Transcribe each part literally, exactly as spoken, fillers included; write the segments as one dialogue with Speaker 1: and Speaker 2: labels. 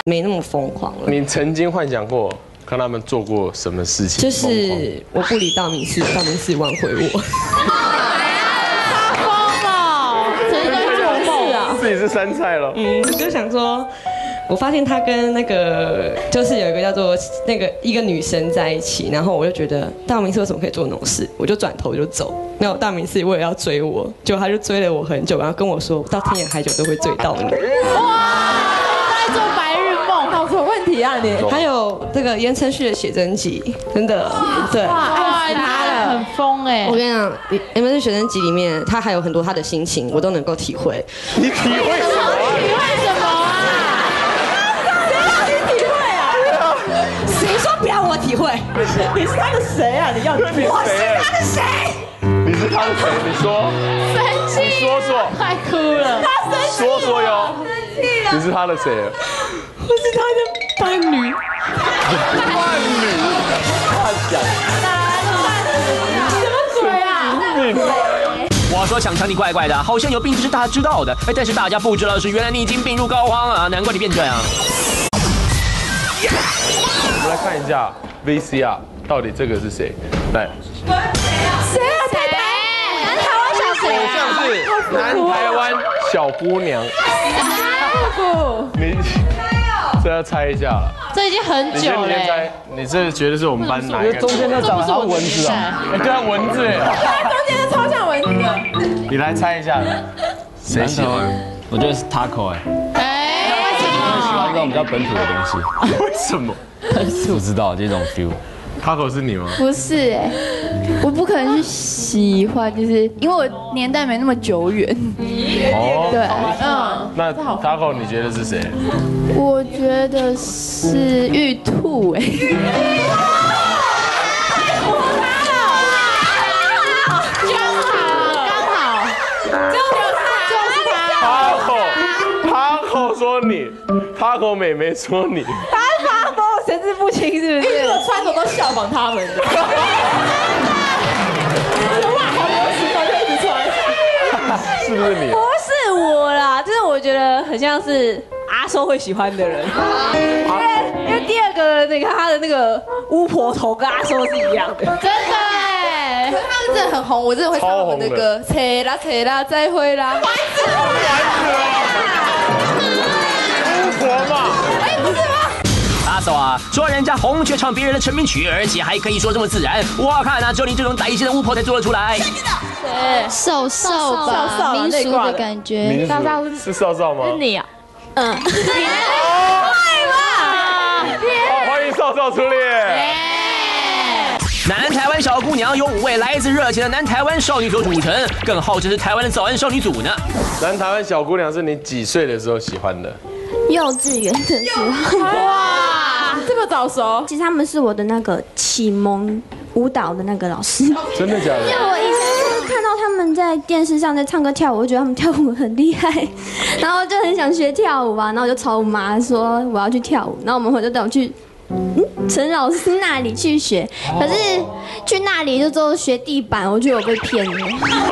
Speaker 1: 没那么疯狂了。
Speaker 2: 你曾经幻想过看他们做过什么事情？
Speaker 1: 就是我不理道明寺，道明寺挽回我。
Speaker 3: 他疯了，整个做梦啊！
Speaker 2: 自己是山菜了。
Speaker 1: 嗯，我就想说。我发现他跟那个就是有一个叫做那个一个女生在一起，然后我就觉得道明寺为什么可以做那种事，我就转头就走。那道明寺为了要追我，结果他就追了我很久，然后跟我说到天涯海角都会追到你。
Speaker 3: 哇，在做白日梦，
Speaker 4: 有什么问题啊你？
Speaker 1: 还有这个言承旭的写真集，真的对，
Speaker 3: 哇，爱他了，很疯哎！
Speaker 1: 我跟你讲，言承旭写真集里面，他还有很多他的心情，我都能够体会。
Speaker 2: 你体会什么？
Speaker 3: 体会什么啊？
Speaker 1: 谁说不要我体会？
Speaker 4: 你是他的谁啊？你要
Speaker 2: 你谁？
Speaker 1: 我是他的谁？
Speaker 2: 你是他的谁？你说。
Speaker 3: 生气。
Speaker 2: 你说说。
Speaker 3: 快哭了。
Speaker 4: 他生气
Speaker 2: 说说哟。
Speaker 4: 生气了。
Speaker 2: 你是他的谁？
Speaker 1: 我是他的伴侣。
Speaker 2: 伴侣。他想。
Speaker 3: 什么鬼啊？
Speaker 5: 我说强强你怪怪的，好像有病，这是大家知道的。但是大家不知道的是，原来你已经病入膏肓啊！难怪你变这样。
Speaker 2: 我们来看一下 V C R， 到底这个是谁？来，
Speaker 3: 谁啊？谁？南台湾小谁
Speaker 2: 好像是南台湾小姑娘。你这要猜一下了。
Speaker 3: 这已经很
Speaker 2: 你先
Speaker 3: 久了。
Speaker 2: 你先猜，你这觉得是我们班哪一个？
Speaker 6: 中间那长得像蚊子啊！
Speaker 2: 哎，对啊，蚊子哎。
Speaker 4: 他中间的超像蚊子的。
Speaker 2: 你来猜一下，谁喜欢？
Speaker 6: 我觉得是 Taco 哎，
Speaker 3: 哎，为什
Speaker 6: 喜
Speaker 3: 么？
Speaker 6: 欢这种比较本土的东西。
Speaker 2: 为什么
Speaker 6: 不知道这种 feel。
Speaker 2: ？Taco 是你吗？
Speaker 7: 不是哎、我不可能去喜欢，就是因为我年代没那么久远。
Speaker 2: 哦，
Speaker 7: 对，
Speaker 3: 嗯，
Speaker 2: 那 Taco 你觉得是谁？
Speaker 7: 我觉得是玉兔哎、
Speaker 3: 刚好，刚好，就是他，就是他。
Speaker 2: Taco Taco 说你，Taco 妹妹说你。
Speaker 4: 他他帮我神志不清是不是？因为我穿着都效仿他们的。哇，好流行哦，就一直穿。
Speaker 2: 是不是你？
Speaker 4: 不是我啦，就是我觉得很像是阿收会喜欢的人。因为因为第二个那个他的那个巫婆头跟阿收是一样的。
Speaker 3: 真的哎，
Speaker 7: 可是他们真的很红，我真的会唱他们的歌，扯啦扯啦再会啦。
Speaker 2: 丸子巫婆嘛。
Speaker 7: 哎，不是吗？
Speaker 5: 阿嫂啊，说人家红却唱别人的成名曲，而且还可以说这么自然，我看啊，只有你这种歹心的巫婆才做得出来。
Speaker 4: 对，
Speaker 7: 瘦瘦
Speaker 4: 瘦
Speaker 7: 吧，
Speaker 4: 瘦
Speaker 7: 民俗的感觉。
Speaker 2: 民俗是少少吗？
Speaker 3: 是你啊？
Speaker 7: 嗯，
Speaker 2: 哦，欢迎少少出列。
Speaker 5: 南台湾小姑娘由五位来自热情的南台湾少女所组成，更号称是台湾的早安少女组呢。
Speaker 2: 南台湾小姑娘是你几岁的时候喜欢的？
Speaker 8: 幼稚园的时候，
Speaker 4: 哇，这么早熟。
Speaker 8: 其实他们是我的那个启蒙舞蹈的那个老师。
Speaker 2: 真的假的？
Speaker 8: 我以前就是看到他们在电视上在唱歌跳舞，我就觉得他们跳舞很厉害，然后就很想学跳舞吧，然后我就朝我妈说我要去跳舞，然后我们回就带我去。嗯，陈老师那里去学，可是去那里就之后学地板，我觉得我被骗了。
Speaker 2: 你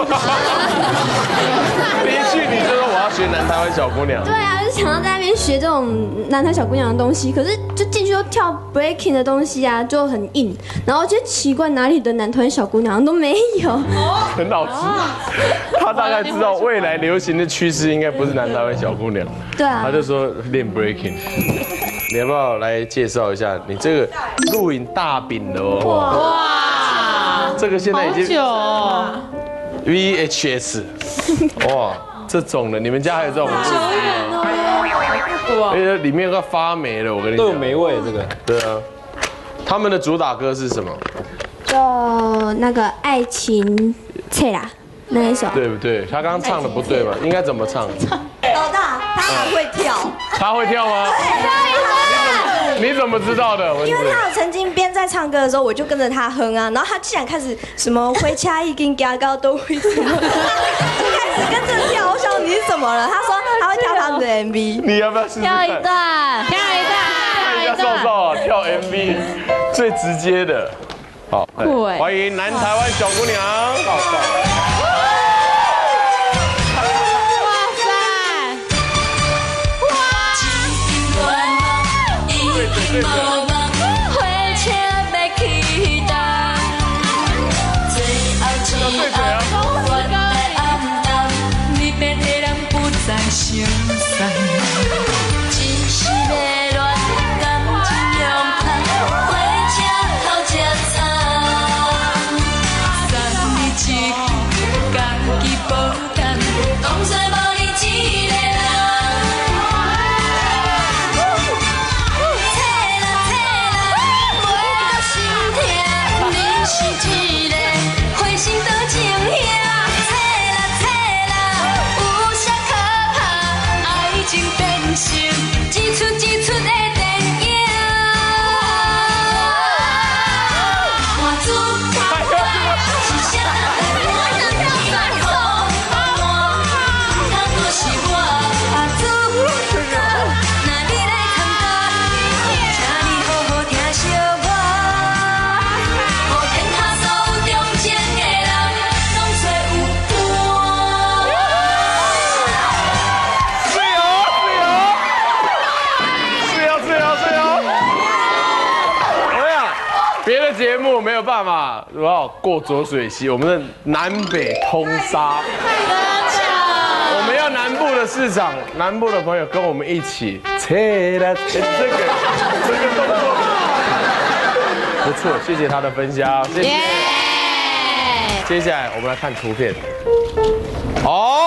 Speaker 2: 一去你就说我要学南台湾小姑娘。
Speaker 8: 对啊，就想要在那边学这种南台小姑娘的东西，可是就进去都跳 breaking 的东西啊，就很硬，然后就奇怪哪里的南台湾小姑娘都没有。
Speaker 2: 很老实，他大概知道未来流行的趋势应该不是南台湾小姑娘。
Speaker 8: 对啊，
Speaker 2: 他就说练 breaking。你要不要来介绍一下你这个录影大饼的哦？
Speaker 3: 哇，
Speaker 2: 这个现在已经
Speaker 3: 好久哦。
Speaker 2: V H S， 哇，这种的，你们家还有这种录影吗？而且里面快发霉了，我跟你讲。
Speaker 6: 都有霉味这个。
Speaker 2: 对啊，他们的主打歌是什么？
Speaker 8: 就那个爱情切啦那一首。
Speaker 2: 对不对？他刚刚唱的不对吧？应该怎么唱？
Speaker 4: 老大，他还会跳。
Speaker 2: 他会跳吗？你怎么知道的？
Speaker 9: 因为他有曾经边在唱歌的时候，我就跟着他哼啊，然后他竟然开始什么回家一根牙膏都会什么，就开始跟着跳。我想你是怎么了？他说他会跳他们的 M V。
Speaker 2: 你要不要试试看？
Speaker 3: 跳一段，跳一段，
Speaker 2: 看一下少少啊，跳 M V 最直接的。好，欢迎南台湾小姑娘。 对的。
Speaker 10: 火车要启动，最后一暗我在暗淡，你变的人不再相送，只是要乱感情用看，火车头只惨，三日一句家己保单，当作无你一个人。是一个灰心的情兄，切啦切啦，有啥可怕？爱情变成一出一出的电影。我主角是啥？你来看我，他就是我阿主角。那你来看我，请你好好听小我。
Speaker 2: 别的节目没有办法，我要过浊水溪，我们的南北通杀。我们要南部的市场，南部的朋友跟我们一起，切啦切，这个这个动作不错，谢谢他的分享，谢谢。接下来我们来看图片。哦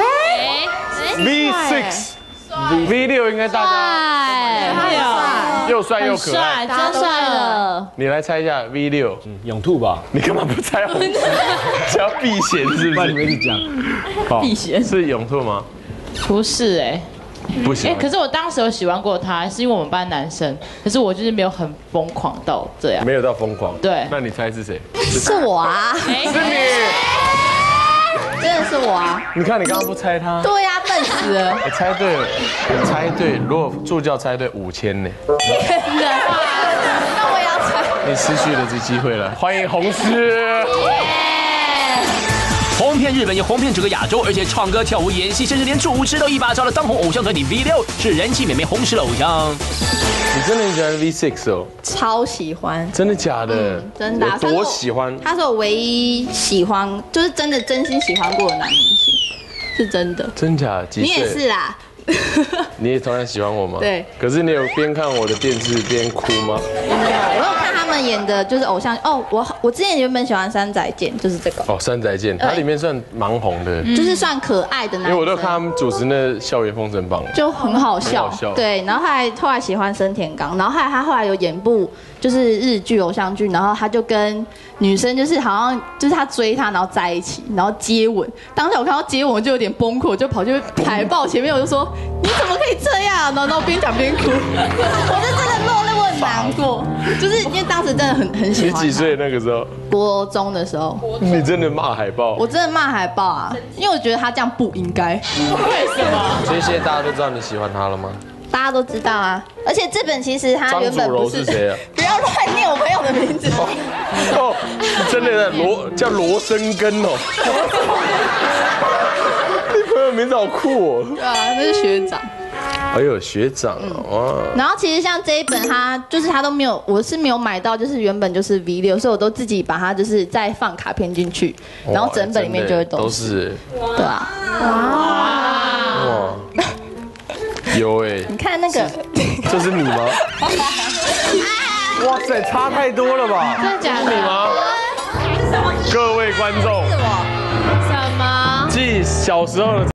Speaker 2: ，V 六 V 六应该大家又帅又可爱，
Speaker 3: 真帅了。
Speaker 2: 你来猜一下 V 六，
Speaker 6: 永兔吧？
Speaker 2: 你干嘛不猜？想要避嫌是不是？
Speaker 6: 你们一直讲，
Speaker 3: 避嫌
Speaker 2: 是永兔吗？
Speaker 3: 不是哎，
Speaker 2: 不行。
Speaker 3: 哎，可是我当时有喜欢过他，是因为我们班男生，可是我就是没有很疯狂到这样。
Speaker 2: 没有到疯狂。
Speaker 3: 对。
Speaker 2: 那你猜是谁？
Speaker 7: 是我啊。
Speaker 2: 是你。
Speaker 7: 真的是我啊！
Speaker 2: 你看你刚刚不猜他。
Speaker 7: 对呀，笨死了。
Speaker 2: 我猜对了，猜对。如果助教猜对五千呢？
Speaker 7: 天哪！那我也要猜。
Speaker 2: 你失去了这机会了。欢迎红师。
Speaker 5: 红遍日本，也红遍整个亚洲，而且唱歌、跳舞、演戏，甚至连主持都一把抓的当红偶像团体 V 六是人气美眉红石的偶像。
Speaker 2: 你真的很喜欢 V 六哦？
Speaker 7: 超喜欢。
Speaker 2: 真的假的？
Speaker 7: 嗯、真的、啊。
Speaker 2: 有多喜欢？
Speaker 7: 他是我唯一喜欢，就是真的真心喜欢过的男明星，是真的。
Speaker 2: 真假？几岁？
Speaker 7: 你也是啦。
Speaker 2: 你也同样喜欢我吗？
Speaker 7: 对。
Speaker 2: 可是你有边看我的电视边哭吗？
Speaker 7: 我有看他们演的，就是偶像哦。我我之前原本喜欢山仔健，就是这个。
Speaker 2: 哦，山仔健，它里面算蛮红的，
Speaker 7: 就是算可爱的男生。
Speaker 2: 因为我都看他们主持那《校园封神榜》，
Speaker 7: 就很好笑。
Speaker 2: 很好笑。
Speaker 7: 对，然后后来后来喜欢生田刚，然后后来他后来有演部就是日剧偶像剧，然后他就跟女生就是好像就是他追她，然后在一起，然后接吻。当时我看到接吻，我就有点崩溃，我就跑去海报前面，我就说你怎么可以这样？然后然后边讲边哭，我就真的落泪，我很难过，就是因为当时真的很很喜欢。
Speaker 2: 你几岁那个时候？
Speaker 7: 国中的时候。
Speaker 2: 你真的骂海报？
Speaker 7: 我真的骂海报啊，因为我觉得他这样不应该。
Speaker 3: 为什么？
Speaker 2: 所以现在大家都知道你喜欢他了吗？
Speaker 7: 大家都知道啊，而且这本其实他原本不是。
Speaker 2: 张祖柔是谁啊？
Speaker 7: 不要乱念我朋友的名字。
Speaker 2: 哦，真的罗叫罗生根哦。你朋友名字好酷哦。
Speaker 7: 对啊，那是学长。
Speaker 2: 哎呦，学长哇！
Speaker 7: 然后其实像这一本，它就是它都没有，我是没有买到，就是原本就是 V 六，所以我都自己把它就是再放卡片进去，然后整本里面就会都是。对啊。哇。哇。有哎，你看那个，
Speaker 2: 这是你吗？哇塞，差太多了吧？
Speaker 3: 真的假的？
Speaker 2: 是你吗？各位观众，
Speaker 3: 什么？
Speaker 2: 继小时候的。